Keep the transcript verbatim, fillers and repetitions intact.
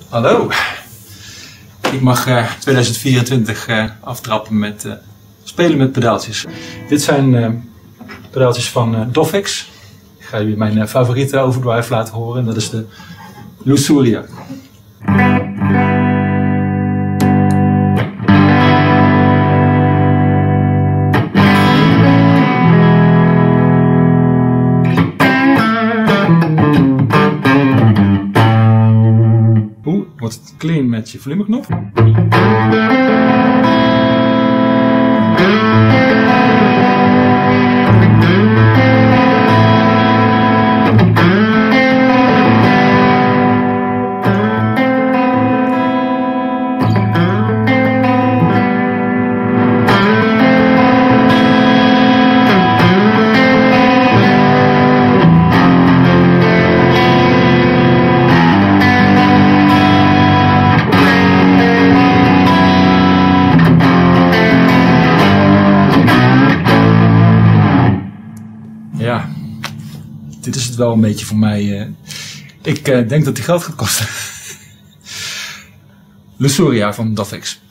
Hallo. Ik mag uh, tweeduizend vierentwintig uh, aftrappen met uh, spelen met pedaaltjes. Dit zijn uh, pedaaltjes van uh, Doffix. Ik ga jullie mijn uh, favoriete overdrive laten horen. En dat is de Luxuria. Oeh, wordt het clean met je volumeknop. Ja, dit is het wel een beetje voor mij. Ik uh, denk dat die geld gaat kosten. Luxuria van Doffix.